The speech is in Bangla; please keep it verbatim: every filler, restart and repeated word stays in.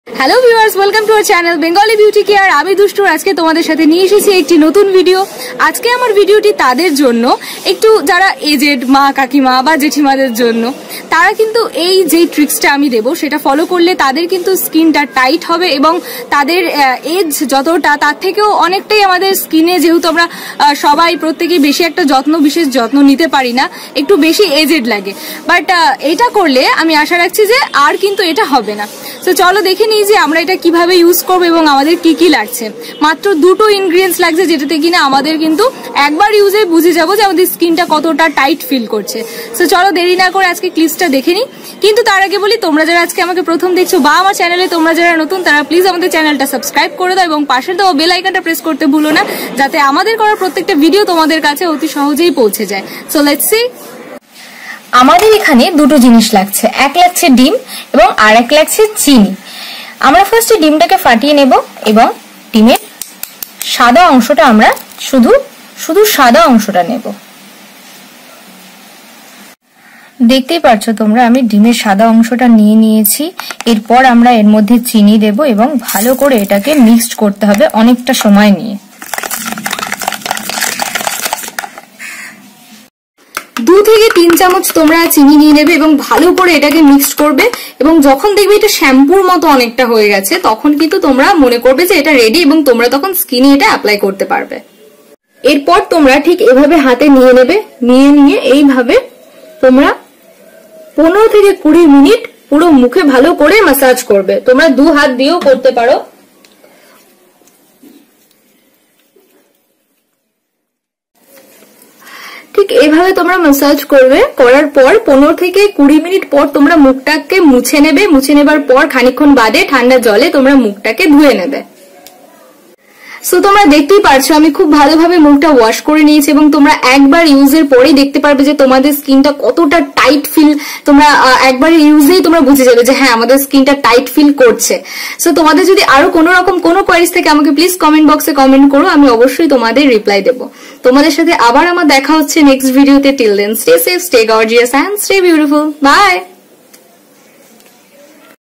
Hello viewers, welcome to our channel Bengali beauty care. আমি দুষ্টু আজকে তোমাদের সাথে নিয়ে এসেছি একটি নতুন ভিডিও। আজকে আমার ভিডিওটি তাদের জন্য, একটু যারা এজেড মা কাকিমা বা জেঠিমাদের জন্য। তারা কিন্তু এই যে ট্রিক্সটা আমি দেবো সেটা ফলো করলে তাদের কিন্তু স্কিনটা টাইট হবে এবং তাদের এজ যতটা তার থেকেও অনেকটাই আমাদের স্কিনে, যেহেতু আমরা সবাই প্রত্যেকেই বেশি একটা যত্ন বিশেষ যত্ন নিতে পারি না, একটু বেশি এজেড লাগে। বাট এটা করলে আমি আশা রাখছি যে আর কিন্তু এটা হবে না। তো চলো দেখে নিই যে আমরা এটা কিভাবে ইউজ করবো এবং আমাদের কি কি লাগছে। মাত্র দুটো ইনগ্রিডিয়েন্টস লাগছে, যেটাতে কিনা আমাদের কিন্তু একবার ইউজে বুঝে যাবো যে আমাদের স্কিনটা কতটা টাইট ফিল করছে। তো চলো দেরি না করে আজকে ক্লিপসটা দেখে নিই। কিন্তু তার আগে বলি, তোমরা যারা আজকে আমাকে প্রথম দেখছো বা আমার চ্যানেলে তোমরা যারা নতুন, তারা প্লিজ আমাদের চ্যানেলটা সাবস্ক্রাইব করে দাও এবং পাশের দেওয়া বেল আইকনটা প্রেস করতে ভুলো না, যাতে আমাদের করা প্রত্যেকটা ভিডিও তোমাদের কাছে অতি সহজেই পৌঁছে যায়। So let's see. আমাদের এখানে দুটো জিনিস লাগছে, এক লাগছে ডিম এবং আর এক লাগছে চিনি। আমরা ফার্স্টে ডিমটাকে ফাটিয়ে নেব এবং ডিমের সাদা অংশটা আমরা শুধু শুধু সাদা অংশটা নেব। দেখতেই পাচ্ছ তোমরা, আমি ডিমের সাদা অংশটা নিয়ে নিয়েছি। এরপর আমরা এর মধ্যে চিনি দেব এবং ভালো করে এটাকে মিক্সড করতে হবে অনেকটা সময় নিয়ে। দু থেকে তিন চামচ তোমরা চিনি নিয়ে নেবে এবং ভালো করে এটাকে মিক্সড করবে। এবং যখন দেখবে এটা শ্যাম্পুর মতো অনেকটা হয়ে গেছে, তখন কিন্তু তোমরা মনে করবে যে এটা রেডি এবং তোমরা তখন স্কিনে এটা অ্যাপ্লাই করতে পারবে। এরপর তোমরা ঠিক এভাবে হাতে নিয়ে নেবে, নিয়ে নিয়ে এইভাবে তোমরা পনেরো থেকে কুড়ি মিনিট পুরো মুখে ভালো করে ম্যাসাজ করবে। তোমরা দু হাত দিয়েও করতে পারো। ঠিক এইভাবে তোমরা ম্যাসাজ করবে। করার পর পনেরো থেকে কুড়ি মিনিট পর তোমরা মুখটাকে মুছে নেবে। মুছে নেবার পর খানিকক্ষণ বাদে ঠান্ডা জলে তোমরা মুখটাকে ধুয়ে নেবে। সো তোমরা দেখতেই পারছো আমি খুব ভালোভাবে মুখটা ওয়াশ করে নিয়েছি এবং তোমরা একবার ইউজের পরেই দেখতে পারবে যে তোমাদের স্কিনটা কতটা টাইট ফিল, তোমরা একবার ইউজেই তোমরা বুঝে যাবে যে হ্যাঁ আমাদের স্কিনটা টাইট ফিল করছে। সো তোমাদের যদি আরো কোনো রকম কোনো কোয়ারিজ থেকে আমাকে প্লিজ কমেন্ট বক্সে কমেন্ট করো, আমি অবশ্যই তোমাদের রিপ্লাই দেবো। তোমাদের সাথে আবার আমার দেখা হচ্ছে নেক্সট ভিডিওতে। Till then stay safe, stay gorgeous and stay beautiful. By.